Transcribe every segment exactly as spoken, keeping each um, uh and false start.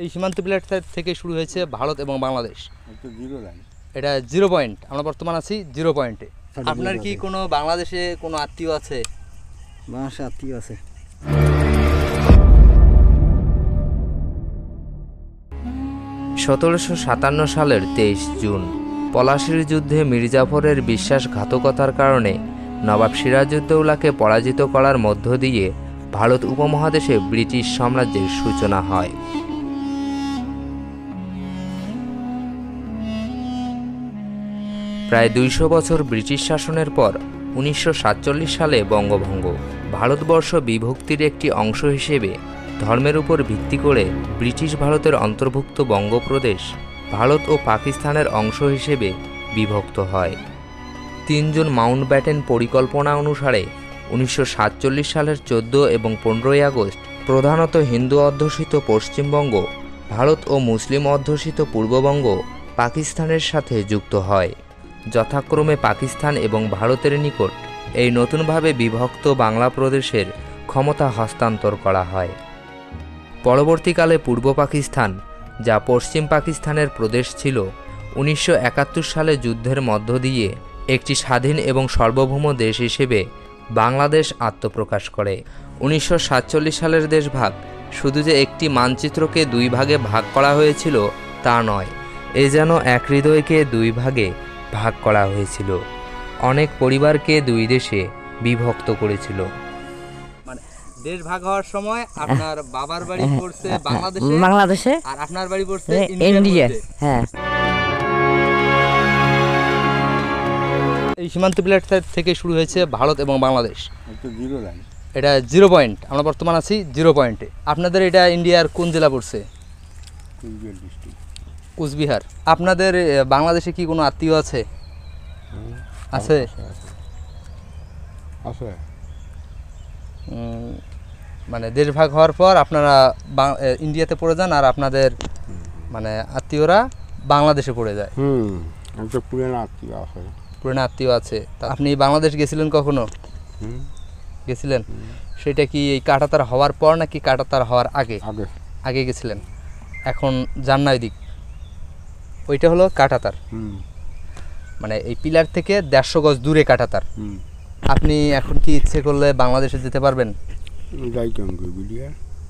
এই সীমান্ত পিলার থেকে শুরু হয়েছে ভারত এবং বাংলাদেশ। জিরো লাইন, এটা জিরো পয়েন্ট। আমরা বর্তমান আছি জিরো পয়েন্টে। আপনার কি কোনো বাংলাদেশে কোনো আত্মীয় আছে? বাংলাদেশে আত্মীয় আছে। সতেরোশো সাতান্ন সালের তেইশ জুন পলাশির যুদ্ধে মির্জাফরের বিশ্বাসঘাতকতার কারণে নবাব সিরাজউদ্দৌলাকে পরাজিত করার মধ্য দিয়ে ভারত উপমহাদেশে ব্রিটিশ সাম্রাজ্যের সূচনা হয়। প্রায় দুইশো বছর ব্রিটিশ শাসনের পর উনিশশো সাতচল্লিশ সালে বঙ্গভঙ্গ। ভারতবর্ষ বিভক্তির একটি অংশ হিসেবে ধর্মের উপর ভিত্তি করে ব্রিটিশ ভারতের অন্তর্ভুক্ত বঙ্গপ্রদেশ ভারত ও পাকিস্তানের অংশ হিসেবে বিভক্ত হয়। তিনজন মাউন্টব্যাটেন পরিকল্পনা অনুসারে উনিশশো সাতচল্লিশ সালের চোদ্দ এবং পনেরোই আগস্ট প্রধানত হিন্দু অধ্যুষিত পশ্চিমবঙ্গ ভারত ও মুসলিম অধ্যুষিত পূর্ববঙ্গ পাকিস্তানের সাথে যুক্ত হয়। যথাক্রমে পাকিস্তান এবং ভারতের নিকট এই নতুনভাবে বিভক্ত বাংলা প্রদেশের ক্ষমতা হস্তান্তর করা হয়। পরবর্তীকালে পূর্ব পাকিস্তান, যা পশ্চিম পাকিস্তানের প্রদেশ ছিল, উনিশশো একাত্তর সালে যুদ্ধের মধ্য দিয়ে একটি স্বাধীন এবং সার্বভৌম দেশ হিসেবে বাংলাদেশ আত্মপ্রকাশ করে। উনিশশো সাতচল্লিশ সালের দেশভাগ শুধু যে একটি মানচিত্রকে দুই ভাগে ভাগ করা হয়েছিল তা নয়, এ যেন এক হৃদয়কে দুই ভাগে ভাগ করা হয়েছিল, অনেক পরিবারকে দুই দেশে বিভক্ত করেছিল। মানে দেশ ভাগ হওয়ার সময় আপনার বাবার বাড়ি পড়ছে বাংলাদেশে বাংলাদেশে আর আপনার বাড়ি পড়ছে ইন্ডিয়া। হ্যাঁ, এই সীমান্ত পিলার থেকে শুরু হয়েছে ভারত এবং বাংলাদেশ। জিরো লাইন, এটা জিরো পয়েন্ট। আমরা বর্তমান আছি জিরো পয়েন্টে। আপনাদের এটা ইন্ডিয়ার কোন জেলা পড়ছে? কুচবিহার ডিস্ট্রিক্ট। কুচবিহার। আপনাদের বাংলাদেশে কি কোনো আত্মীয় আছে? আছে আছে মানে দেশ ভাগ হওয়ার পর আপনারা ইন্ডিয়াতে পড়ে যান আর আপনাদের মানে আত্মীয়রা বাংলাদেশে পড়ে যায়। হুম একটা পুরানো আত্মীয় আছে। পুরানো আত্মীয় আছে। আপনি বাংলাদেশ গেছিলেন কখনো? হুম গেছিলেন। সেটা কি এই কাঁটাতার হওয়ার পর নাকি কাঁটাতার হওয়ার আগে? আগে আগে গেছিলেন। এখন যান না ওইদিক? ওইটা হলো কাঁটাতার। হুম মানে এই পিলার থেকে দেড়শো গজ দূরে কাঁটাতার। হুম আপনি এখন কি ইচ্ছে করলে বাংলাদেশে যেতে পারবেন? যাইতাম বিলিয়ার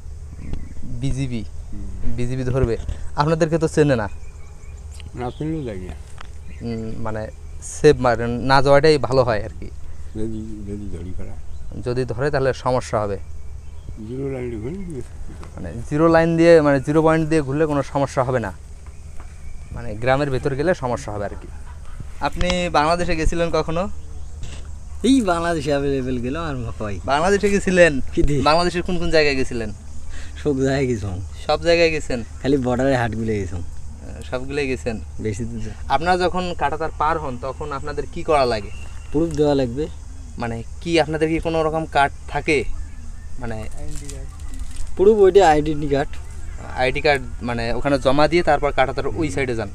বিজিবি বিজিবি ধরবে? আপনাদেরকে তো চেনে না। না চিনলে যাই না, মানে সেভ না যাওয়াটাই ভালো হয় আর কি। যদি যদি ধরি করা যদি ধরে তাহলে সমস্যা হবে। জিরো লাইন মানে জিরো লাইন দিয়ে মানে জিরো পয়েন্ট দিয়ে ঘুরলে কোনো সমস্যা হবে না, মানে গ্রামের ভেতর গেলে সমস্যা হবে আর কি। আপনি বাংলাদেশে গেছিলেন কখনো? এই বাংলাদেশে অ্যাভেলেবেল গেলাম আর কই বাংলাদেশে গেছিলেন? কি দি বাংলাদেশের কোন কোন জায়গায় গেছিলেন? সব জায়গায় গেছিলাম। সব জায়গায় গেছেন? খালি বর্ডারের হাটগুলো গেছিলাম। সবগুলোই গেছেন? বেশি দূর। আপনারা যখন কাঁটাতার পার হন তখন আপনাদের কি করা লাগে? প্রুফ দেওয়া লাগবে। মানে কি আপনাদের কি কোনো রকম কার্ড থাকে? মানে প্রুফ ওইটা আইডেন্টি কার্ড। আইডি কার্ড মানে ওখানে জমা দিয়ে তারপর কাঁটাতার ওই সাইডে যান।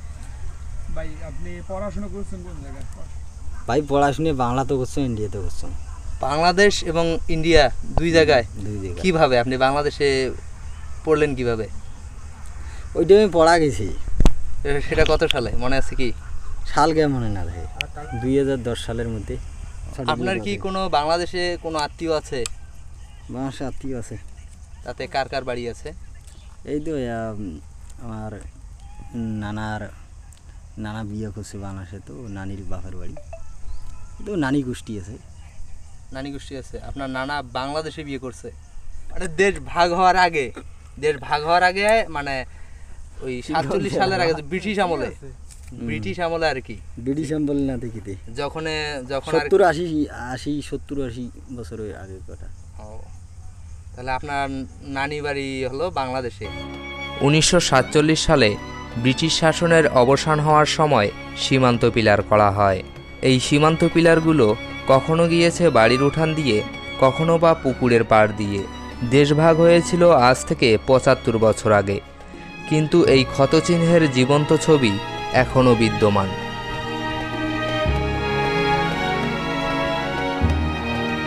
ভাই আপনি পড়াশোনা করছেন কোন জায়গায়? ভাই পড়াশোনা বাংলা তো করছো, ইন্ডিয়াতে করছো। বাংলাদেশ এবং ইন্ডিয়া দুই জায়গায়? দুই জায়গায়। কিভাবে আপনি বাংলাদেশে পড়লেন কিভাবে? ওইটা আমি পড়া গেছি। সেটা কত সালে মনে আছে কি? সাল গে মনে না ভাই, দুই হাজার দশ সালের মধ্যে। আপনার কি কোনো বাংলাদেশে কোনো আত্মীয় আছে? বাংলাদেশে আত্মীয় আছে। তাতে কার কার বাড়ি আছে? এই তো আমার নানার নানা বিয়ে করছে বাংলাদেশে, তো নানির বাপের বাড়ি তো নানি গোষ্ঠী আছে। নানি গোষ্ঠী আছে। আপনার নানা বাংলাদেশে বিয়ে করছে? মানে দেশ ভাগ হওয়ার আগে? দেশ ভাগ হওয়ার আগে মানে ওই সাতচল্লিশ সালের আগে ব্রিটিশ আমলে? ব্রিটিশ আমলে আর কি। ব্রিটিশ আমলে না দেখিতে যখন যখন সত্তর আশি আশি সত্তর আশি বছরের আগের কথা। তাহলে আপনার নানি বাড়ি হলো বাংলাদেশে। উনিশশো সাতচল্লিশ সালে ব্রিটিশ শাসনের অবসান হওয়ার সময় সীমান্ত পিলার করা হয়। এই সীমান্ত পিলারগুলো কখনো গিয়েছে বাড়ির উঠান দিয়ে, কখনো বা পুকুরের পাড় দিয়ে। দেশভাগ হয়েছিল আজ থেকে পঁচাত্তর বছর আগে, কিন্তু এই ক্ষতচিহ্নের জীবন্ত ছবি এখনও বিদ্যমান।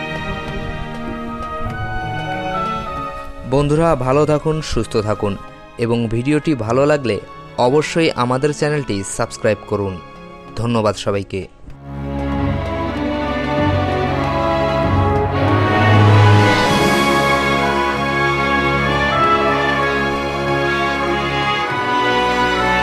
বন্ধুরা ভালো থাকুন, সুস্থ থাকুন। এবং ভিডিওটি ভালো লাগলে অবশ্যই আমাদের চ্যানেলটি সাবস্ক্রাইব করুন। ধন্যবাদ সবাইকে।